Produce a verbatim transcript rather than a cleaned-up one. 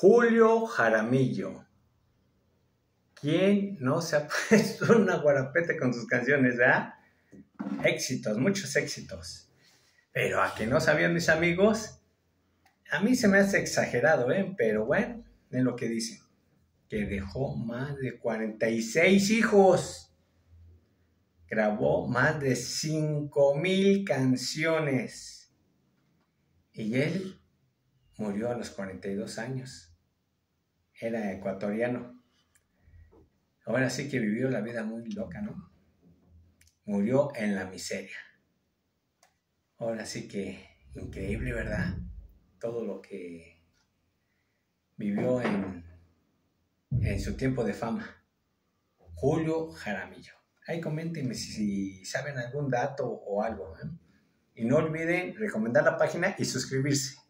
Julio Jaramillo. ¿Quién no se ha puesto una guarapeta con sus canciones, verdad? Éxitos, muchos éxitos. Pero a que no sabían mis amigos, a mí se me hace exagerado, ¿eh? Pero bueno, es lo que dicen. Que dejó más de cuarenta y seis hijos. Grabó más de cinco mil canciones. Y él murió a los cuarenta y dos años. Era ecuatoriano. Ahora sí que vivió la vida muy loca, ¿no? Murió en la miseria. Ahora sí que increíble, ¿verdad? Todo lo que vivió en, en su tiempo de fama. Julio Jaramillo. Ahí coméntenme si, si saben algún dato o algo, ¿eh? Y no olviden recomendar la página y suscribirse.